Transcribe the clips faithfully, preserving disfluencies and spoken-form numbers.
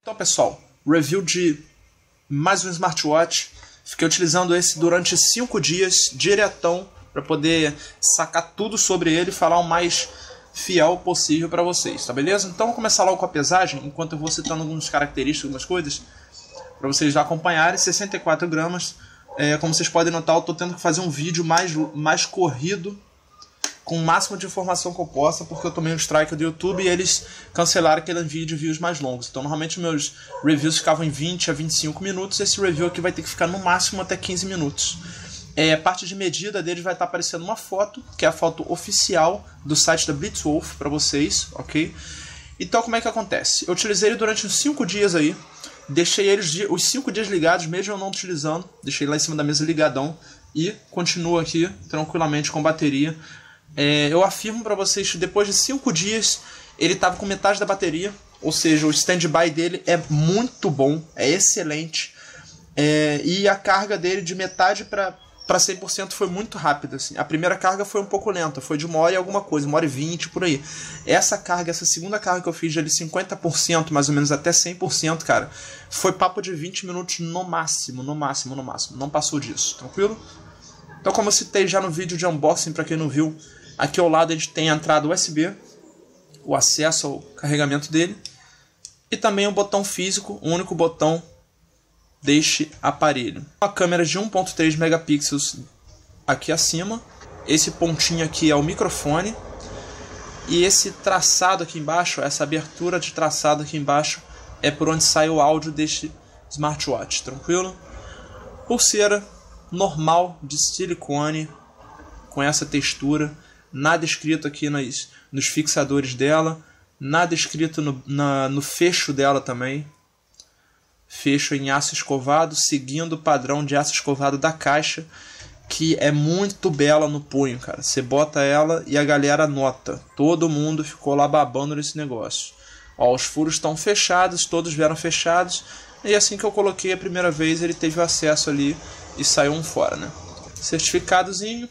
Então, pessoal, review de mais um smartwatch. Fiquei utilizando esse durante cinco dias, diretão, para poder sacar tudo sobre ele e falar o mais fiel possível para vocês, tá beleza? Então, vamos começar logo com a pesagem, enquanto eu vou citando algumas características, algumas coisas, para vocês já acompanharem. Sessenta e quatro gramas. É, como vocês podem notar, eu estou tendo que fazer um vídeo mais, mais corrido, com o máximo de informação que eu possa, porque eu tomei um strike do YouTube e eles cancelaram aquele vídeo de views mais longos. Então, normalmente, meus reviews ficavam em vinte a vinte e cinco minutos. Esse review aqui vai ter que ficar no máximo até quinze minutos. É, a parte de medida deles vai estar aparecendo uma foto, que é a foto oficial do site da Blitzwolf para vocês, ok? Então, como é que acontece? Eu utilizei ele durante uns cinco dias aí. Deixei eles os cinco dias ligados, mesmo eu não utilizando. Deixei lá em cima da mesa ligadão e continuo aqui tranquilamente com bateria. É, eu afirmo para vocês que depois de cinco dias ele estava com metade da bateria, ou seja, o standby dele é muito bom, é excelente, é, e a carga dele de metade para cem por cento foi muito rápida. Assim. A primeira carga foi um pouco lenta, foi de uma hora e alguma coisa, uma hora e vinte por aí. Essa carga, essa segunda carga que eu fiz de cinquenta por cento mais ou menos até cem por cento, cara, foi papo de vinte minutos no máximo, no máximo, no máximo, não passou disso, tranquilo? Então, como eu citei já no vídeo de unboxing, para quem não viu, aqui ao lado a gente tem a entrada U S B, o acesso ao carregamento dele, e também um botão físico, um único botão deste aparelho. Uma câmera de um ponto três megapixels aqui acima, esse pontinho aqui é o microfone, e esse traçado aqui embaixo, essa abertura de traçado aqui embaixo, é por onde sai o áudio deste smartwatch, tranquilo? Pulseira normal de silicone, com essa textura. Nada escrito aqui nas, nos fixadores dela. Nada escrito no, na, no fecho dela também. Fecho em aço escovado, seguindo o padrão de aço escovado da caixa, que é muito bela no punho, cara. Você bota ela e a galera nota. Todo mundo ficou lá babando nesse negócio. Ó, os furos estão fechados, todos vieram fechados. E assim que eu coloquei a primeira vez, ele teve o acesso ali e saiu um fora, né? Certificadozinho.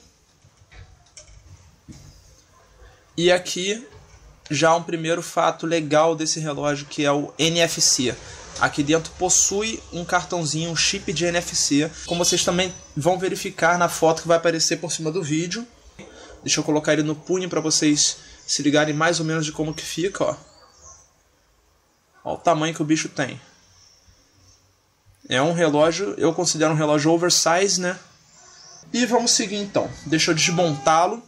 E aqui já um primeiro fato legal desse relógio, que é o N F C. Aqui dentro possui um cartãozinho, um chip de N F C, como vocês também vão verificar na foto que vai aparecer por cima do vídeo. Deixa eu colocar ele no punho para vocês se ligarem mais ou menos de como que fica, ó. Ó o tamanho que o bicho tem. É um relógio, eu considero um relógio oversize, né? E vamos seguir então. Deixa eu desmontá-lo.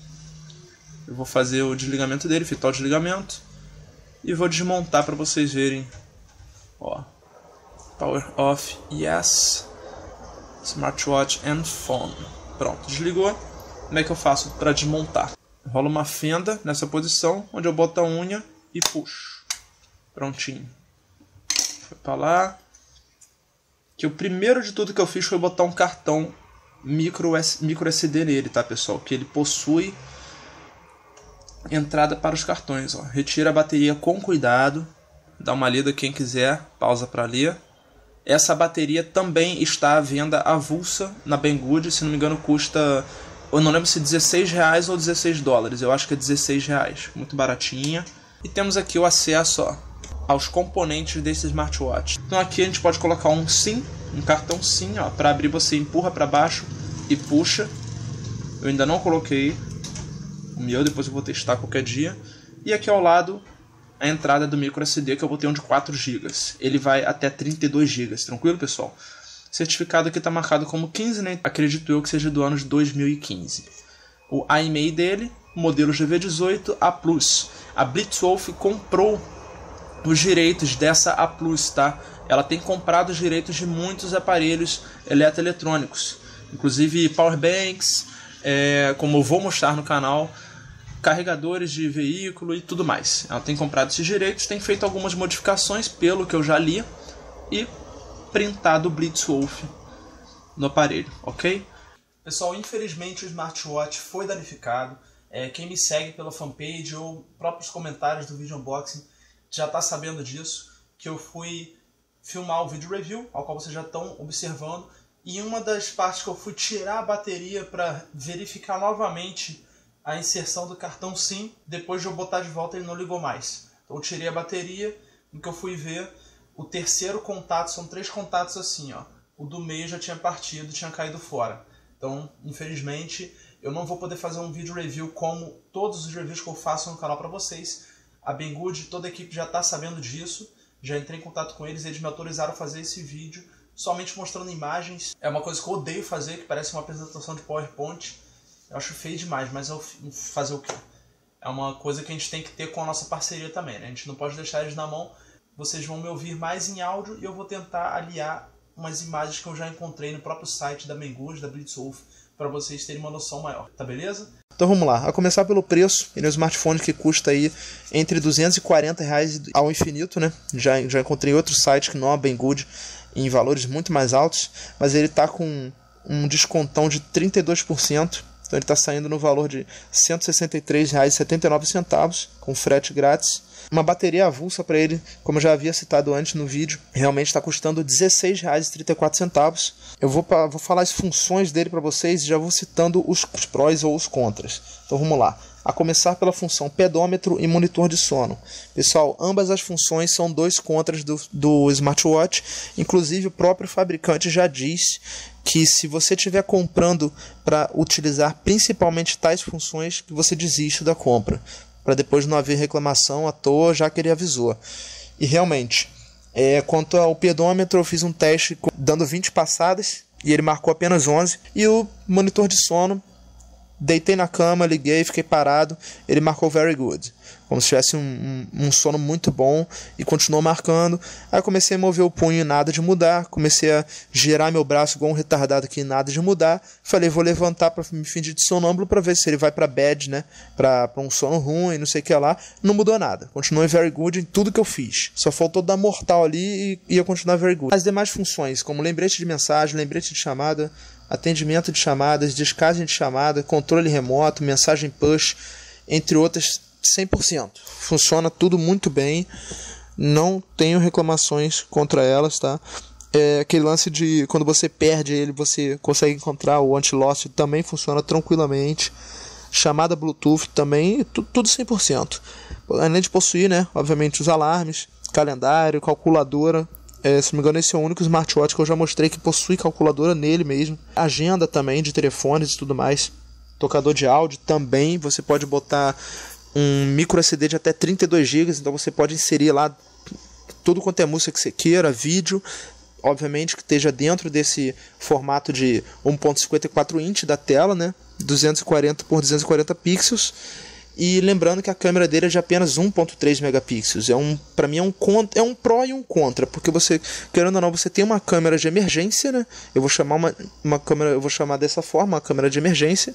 Eu vou fazer o desligamento dele, fitar o desligamento. E vou desmontar para vocês verem. Ó. Power off, yes. Smartwatch and phone. Pronto, desligou. Como é que eu faço para desmontar? Rola uma fenda nessa posição, onde eu boto a unha e puxo. Prontinho. Foi para lá. Que o primeiro de tudo que eu fiz foi botar um cartão micro, micro S D nele, tá, pessoal? Que ele possui entrada para os cartões, ó. Retira a bateria com cuidado. Dá uma lida quem quiser, pausa para ler. Essa bateria também está à venda avulsa na Banggood, se não me engano custa, eu não lembro se dezesseis reais ou dezesseis dólares, eu acho que é dezesseis reais, muito baratinha. E temos aqui o acesso, ó, aos componentes desse smartwatch. Então aqui a gente pode colocar um SIM, um cartão SIM, ó, para abrir você empurra para baixo e puxa. Eu ainda não coloquei o meu, depois eu vou testar qualquer dia. E aqui ao lado a entrada do micro S D, que eu botei um de quatro gigas. Ele vai até trinta e dois gigas, tranquilo, pessoal? O certificado aqui está marcado como quinze, né? Acredito eu que seja do ano de dois mil e quinze. O A M E I dele, modelo G V dezoito A plus. A Blitzwolf comprou os direitos dessa A plus, tá? Ela tem comprado os direitos de muitos aparelhos eletroeletrônicos, inclusive powerbanks, é, como eu vou mostrar no canal, carregadores de veículo e tudo mais. Ela tem comprado esses direitos, tem feito algumas modificações, pelo que eu já li, e printado o Blitzwolf no aparelho, ok? Pessoal, infelizmente o smartwatch foi danificado. É, quem me segue pela fanpage ou próprios comentários do vídeo unboxing já está sabendo disso, que eu fui filmar o vídeo review, ao qual vocês já estão observando, e uma das partes que eu fui tirar a bateria para verificar novamente a inserção do cartão SIM, depois de eu botar de volta ele não ligou mais. Então eu tirei a bateria, no que eu fui ver, o terceiro contato, são três contatos assim, ó. O do meio já tinha partido, tinha caído fora. Então, infelizmente, eu não vou poder fazer um vídeo review como todos os reviews que eu faço no canal para vocês. A Banggood, toda a equipe já está sabendo disso. Já entrei em contato com eles, eles me autorizaram a fazer esse vídeo somente mostrando imagens. É uma coisa que eu odeio fazer, que parece uma apresentação de PowerPoint. Eu acho feio demais, mas eu fazer o quê? É uma coisa que a gente tem que ter com a nossa parceria também, né? A gente não pode deixar eles na mão. Vocês vão me ouvir mais em áudio e eu vou tentar aliar umas imagens que eu já encontrei no próprio site da Banggood, da Blitzwolf, para vocês terem uma noção maior, tá beleza? Então vamos lá, a começar pelo preço. Ele é um smartphone que custa aí entre duzentos e quarenta reais ao infinito, né? Já, já encontrei outros sites que não a Banggood em valores muito mais altos, mas ele está com um descontão de trinta e dois por cento. Então ele está saindo no valor de cento e sessenta e três reais e setenta e nove centavos, com frete grátis. Uma bateria avulsa para ele, como eu já havia citado antes no vídeo, realmente está custando dezesseis reais e trinta e quatro centavos. Eu vou, pra, vou falar as funções dele para vocês e já vou citando os, os prós ou os contras. Então vamos lá. A começar pela função pedômetro e monitor de sono. Pessoal, ambas as funções são dois contras do, do smartwatch. Inclusive o próprio fabricante já diz que se você estiver comprando para utilizar principalmente tais funções, que você desiste da compra, para depois não haver reclamação à toa, já que ele avisou. E realmente, é, quanto ao pedômetro, eu fiz um teste dando vinte passadas e ele marcou apenas onze. E o monitor de sono, deitei na cama, liguei, fiquei parado, ele marcou very good, como se tivesse um, um, um sono muito bom, e continuou marcando. Aí eu comecei a mover o punho e nada de mudar, comecei a girar meu braço igual um retardado aqui, nada de mudar. Falei, vou levantar para me fingir de sonâmbulo para ver se ele vai para bad, né, para um sono ruim, não sei o que lá. Não mudou nada, continuei very good em tudo que eu fiz, só faltou dar mortal ali e ia continuar very good. As demais funções, como lembrete de mensagem, lembrete de chamada, atendimento de chamadas, descagem de chamada, controle remoto, mensagem push, entre outras, cem por cento. Funciona tudo muito bem, não tenho reclamações contra elas, tá? É aquele lance de quando você perde ele, você consegue encontrar o anti-loss, também funciona tranquilamente. Chamada Bluetooth também, tudo cem por cento. Além de possuir, né, obviamente, os alarmes, calendário, calculadora. É, se não me engano, esse é o único smartwatch que eu já mostrei que possui calculadora nele mesmo. Agenda também de telefones e tudo mais. Tocador de áudio também. Você pode botar um micro S D de até trinta e dois gigas. Então você pode inserir lá tudo quanto é música que você queira, vídeo. Obviamente que esteja dentro desse formato de um ponto cinquenta e quatro inch da tela, né? duzentos e quarenta por duzentos e quarenta pixels. E lembrando que a câmera dele é de apenas um ponto três megapixels. É um, para mim é um, é um pró e um contra, porque você, querendo ou não, você tem uma câmera de emergência, né? Eu vou chamar uma, uma câmera, eu vou chamar dessa forma, uma câmera de emergência.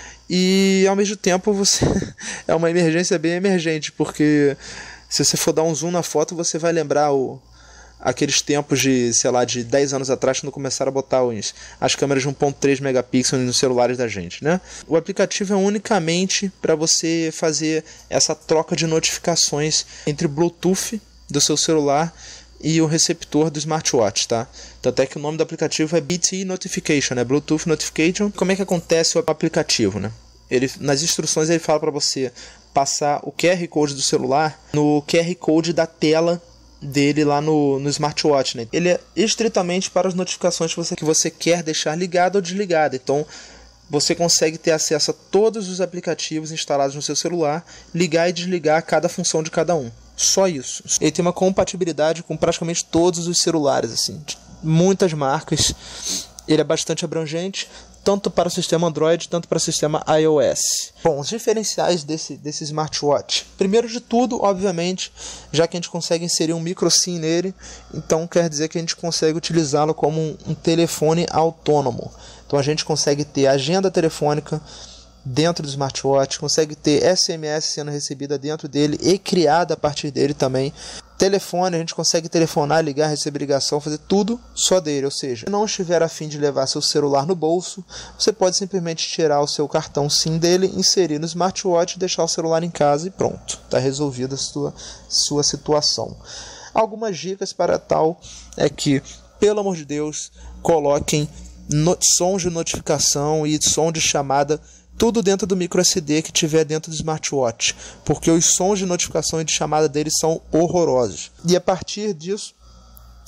E ao mesmo tempo você é uma emergência bem emergente, porque se você for dar um zoom na foto, você vai lembrar o aqueles tempos de, sei lá, de dez anos atrás, quando começaram a botar os, as câmeras de um ponto três megapixels nos celulares da gente, né? O aplicativo é unicamente para você fazer essa troca de notificações entre Bluetooth do seu celular e o receptor do smartwatch, tá? Tanto é que o nome do aplicativo é B T Notification, né? Bluetooth Notification. Como é que acontece o aplicativo, né? Ele, nas instruções ele fala para você passar o Q R Code do celular no Q R Code da tela dele lá no, no smartwatch, né? Ele é estritamente para as notificações que você, que você quer deixar ligado ou desligado. Então você consegue ter acesso a todos os aplicativos instalados no seu celular, ligar e desligar cada função de cada um. Só isso. Ele tem uma compatibilidade com praticamente todos os celulares, assim, muitas marcas. Ele é bastante abrangente, tanto para o sistema Android, tanto para o sistema iOS. Bom, os diferenciais desse, desse smartwatch. Primeiro de tudo, obviamente, já que a gente consegue inserir um micro SIM nele, então quer dizer que a gente consegue utilizá-lo como um, um telefone autônomo. Então a gente consegue ter agenda telefônica dentro do smartwatch, consegue ter S M S sendo recebida dentro dele e criada a partir dele também. Telefone, a gente consegue telefonar, ligar, receber ligação, fazer tudo só dele. Ou seja, se não estiver a fim de levar seu celular no bolso, você pode simplesmente tirar o seu cartão SIM dele, inserir no smartwatch, deixar o celular em casa e pronto, está resolvida a sua, sua situação. Algumas dicas para tal é que, pelo amor de Deus, coloquem no, som de notificação e som de chamada tudo dentro do micro S D que tiver dentro do smartwatch, porque os sons de notificação e de chamada deles são horrorosos. E a partir disso,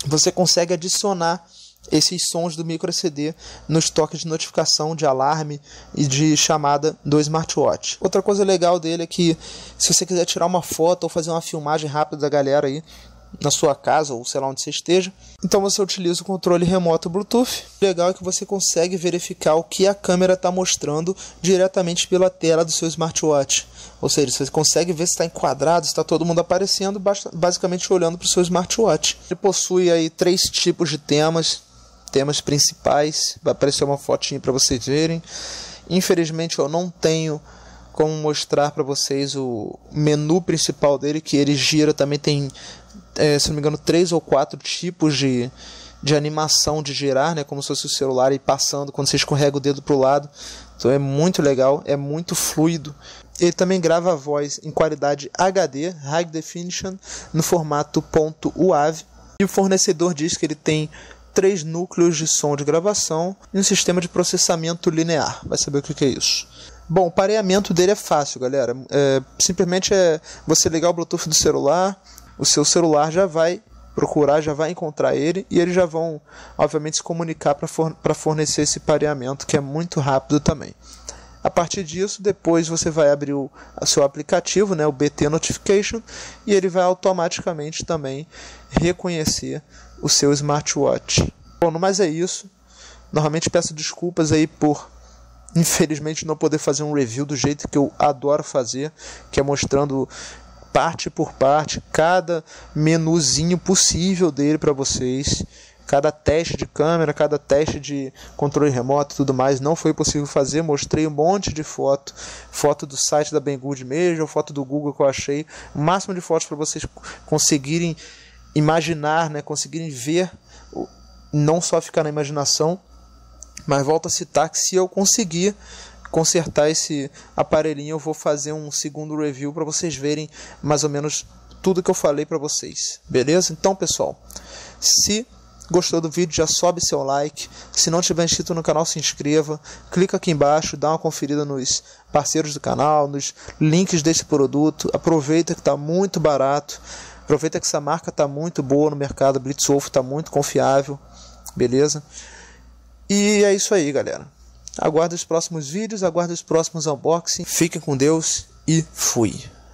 você consegue adicionar esses sons do micro S D nos toques de notificação, de alarme e de chamada do smartwatch. Outra coisa legal dele é que se você quiser tirar uma foto ou fazer uma filmagem rápida da galera aí na sua casa ou sei lá onde você esteja, então você utiliza o controle remoto Bluetooth. O legal é que você consegue verificar o que a câmera está mostrando diretamente pela tela do seu smartwatch. Ou seja, você consegue ver se está enquadrado, se está todo mundo aparecendo, basicamente olhando para o seu smartwatch. Ele possui aí três tipos de temas, temas principais, vai aparecer uma fotinha para vocês verem. Infelizmente eu não tenho como mostrar para vocês o menu principal dele, que ele gira, também tem, é, se não me engano, três ou quatro tipos de, de animação de girar, né, como se fosse o celular e passando quando você escorrega o dedo para o lado. Então é muito legal, é muito fluido. Ele também grava a voz em qualidade H D, High Definition, no formato .uav. E o fornecedor diz que ele tem três núcleos de som de gravação e um sistema de processamento linear. Vai saber o que é isso. Bom, o pareamento dele é fácil, galera. É, simplesmente é você ligar o Bluetooth do celular, o seu celular já vai procurar, já vai encontrar ele, e eles já vão, obviamente, se comunicar para for, para fornecer esse pareamento, que é muito rápido também. A partir disso, depois você vai abrir o seu aplicativo, né, o B T Notification, e ele vai automaticamente também reconhecer o seu smartwatch. Bom, no mais é isso. Novamente peço desculpas aí por, infelizmente, não poder fazer um review do jeito que eu adoro fazer, que é mostrando parte por parte cada menuzinho possível dele para vocês. Cada teste de câmera, cada teste de controle remoto e tudo mais, não foi possível fazer. Mostrei um monte de foto, foto do site da Banggood mesmo, foto do Google que eu achei, o máximo de fotos para vocês conseguirem imaginar, né, conseguirem ver, não só ficar na imaginação. Mas volto a citar que se eu conseguir consertar esse aparelhinho, eu vou fazer um segundo review para vocês verem mais ou menos tudo que eu falei para vocês, beleza? Então, pessoal, se gostou do vídeo, já sobe seu like. Se não tiver inscrito no canal, se inscreva. Clica aqui embaixo, dá uma conferida nos parceiros do canal, nos links desse produto. Aproveita que está muito barato. Aproveita que essa marca está muito boa no mercado. Blitzwolf está muito confiável. Beleza? E é isso aí, galera. Aguardo os próximos vídeos, aguardo os próximos unboxing. Fiquem com Deus e fui.